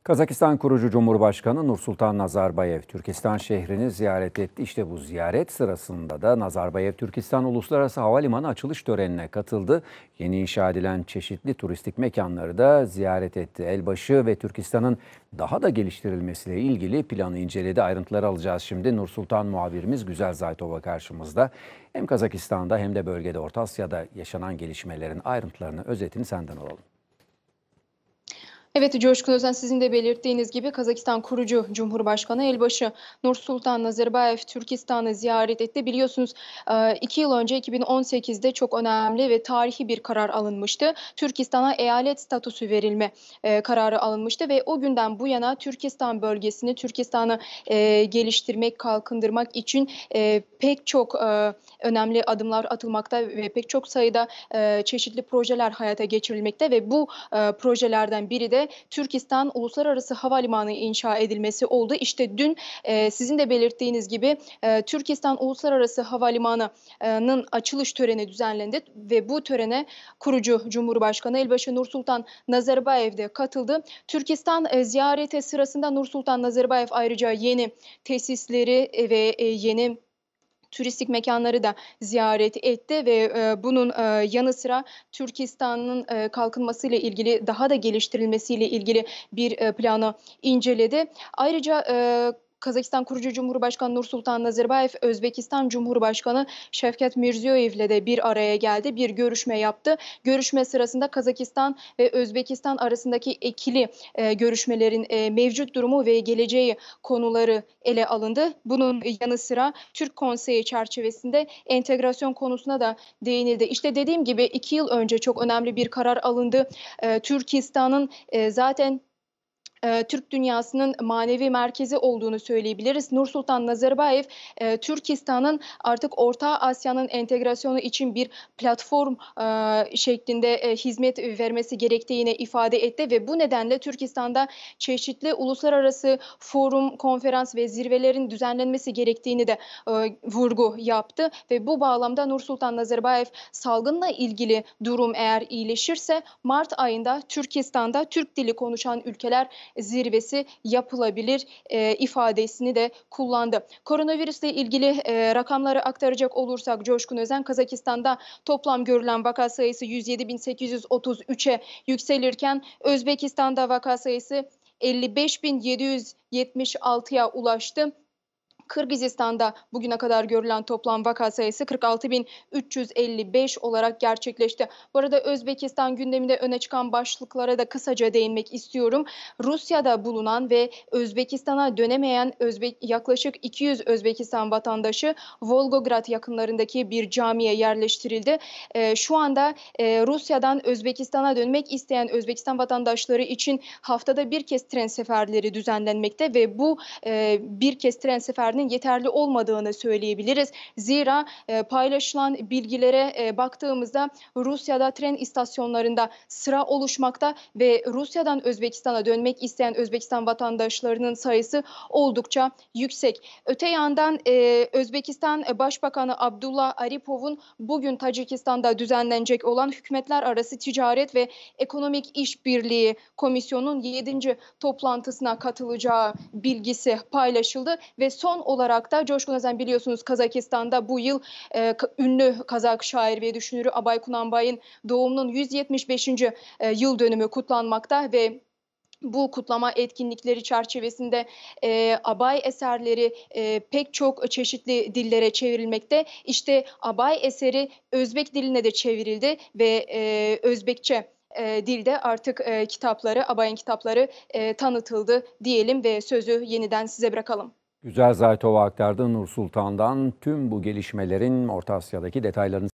Kazakistan kurucu Cumhurbaşkanı Nursultan Nazarbayev, Türkistan şehrini ziyaret etti. İşte bu ziyaret sırasında da Nazarbayev, Türkistan Uluslararası Havalimanı açılış törenine katıldı. Yeni inşa edilen çeşitli turistik mekanları da ziyaret etti. Elbaşı ve Türkistan'ın daha da geliştirilmesiyle ilgili planı inceledi. Ayrıntıları alacağız şimdi. Nursultan muhabirimiz Güzel Zaytova karşımızda. Hem Kazakistan'da hem de bölgede Orta Asya'da yaşanan gelişmelerin ayrıntılarını, özetini senden alalım. Evet Coşkun Özen, sizin de belirttiğiniz gibi Kazakistan kurucu Cumhurbaşkanı Elbaşı Nursultan Nazarbayev Türkistan'ı ziyaret etti. Biliyorsunuz 2 yıl önce 2018'de çok önemli ve tarihi bir karar alınmıştı. Türkistan'a eyalet statüsü verilme kararı alınmıştı ve o günden bu yana Türkistan bölgesini, Türkistan'ı geliştirmek, kalkındırmak için pek çok önemli adımlar atılmakta ve pek çok sayıda çeşitli projeler hayata geçirilmekte ve bu projelerden biri de Türkistan Uluslararası Havalimanı inşa edilmesi oldu. İşte dün sizin de belirttiğiniz gibi Türkistan Uluslararası Havalimanı'nın açılış töreni düzenlendi ve bu törene kurucu Cumhurbaşkanı Elbaşı Nursultan Nazarbayev de katıldı. Türkistan ziyareti sırasında Nursultan Nazarbayev ayrıca yeni tesisleri ve yeni turistik mekanları da ziyaret etti ve bunun yanı sıra Türkistan'ın kalkınmasıyla ilgili, daha da geliştirilmesiyle ilgili bir planı inceledi. Ayrıca Kazakistan kurucu Cumhurbaşkanı Nursultan Nazarbayev, Özbekistan Cumhurbaşkanı Şevket Mirziyoyev ile de bir araya geldi, bir görüşme yaptı. Görüşme sırasında Kazakistan ve Özbekistan arasındaki ikili görüşmelerin mevcut durumu ve geleceği konuları ele alındı. Bunun yanı sıra Türk Konseyi çerçevesinde entegrasyon konusuna da değinildi. İşte dediğim gibi 2 yıl önce çok önemli bir karar alındı. Türkistan'ın zaten Türk dünyasının manevi merkezi olduğunu söyleyebiliriz. Nursultan Nazarbayev, Türkistan'ın artık Orta Asya'nın entegrasyonu için bir platform şeklinde hizmet vermesi gerektiğini ifade etti ve bu nedenle Türkistan'da çeşitli uluslararası forum, konferans ve zirvelerin düzenlenmesi gerektiğini de vurgu yaptı ve bu bağlamda Nursultan Nazarbayev, salgınla ilgili durum eğer iyileşirse Mart ayında Türkistan'da Türk dili konuşan ülkeler zirvesi yapılabilir ifadesini de kullandı. Koronavirüsle ilgili rakamları aktaracak olursak Coşkun Özen, Kazakistan'da toplam görülen vaka sayısı 107.833'e yükselirken Özbekistan'da vaka sayısı 55.776'ya ulaştı. Kırgızistan'da bugüne kadar görülen toplam vaka sayısı 46.355 olarak gerçekleşti. Bu arada Özbekistan gündeminde öne çıkan başlıklara da kısaca değinmek istiyorum. Rusya'da bulunan ve Özbekistan'a dönemeyen yaklaşık 200 Özbekistan vatandaşı Volgograd yakınlarındaki bir camiye yerleştirildi. Şu anda Rusya'dan Özbekistan'a dönmek isteyen Özbekistan vatandaşları için haftada bir kez tren seferleri düzenlenmekte ve bu bir kez tren seferinin yeterli olmadığını söyleyebiliriz. Zira paylaşılan bilgilere baktığımızda Rusya'da tren istasyonlarında sıra oluşmakta ve Rusya'dan Özbekistan'a dönmek isteyen Özbekistan vatandaşlarının sayısı oldukça yüksek. Öte yandan Özbekistan Başbakanı Abdullah Aripov'un bugün Tacikistan'da düzenlenecek olan Hükümetler Arası Ticaret ve Ekonomik İşbirliği Komisyonu'nun 7. toplantısına katılacağı bilgisi paylaşıldı ve son olarak da Coşkun Özen, biliyorsunuz Kazakistan'da bu yıl ünlü Kazak şair ve düşünürü Abay Kunanbay'ın doğumunun 175. Yıl dönümü kutlanmakta ve bu kutlama etkinlikleri çerçevesinde Abay eserleri pek çok çeşitli dillere çevrilmekte. İşte Abay eseri Özbek diline de çevrildi ve Özbekçe dilde artık Abay'ın kitapları tanıtıldı diyelim ve sözü yeniden size bırakalım. Güzel Zaytova aktardı Nur Sultan'dan tüm bu gelişmelerin Orta Asya'daki detaylarını.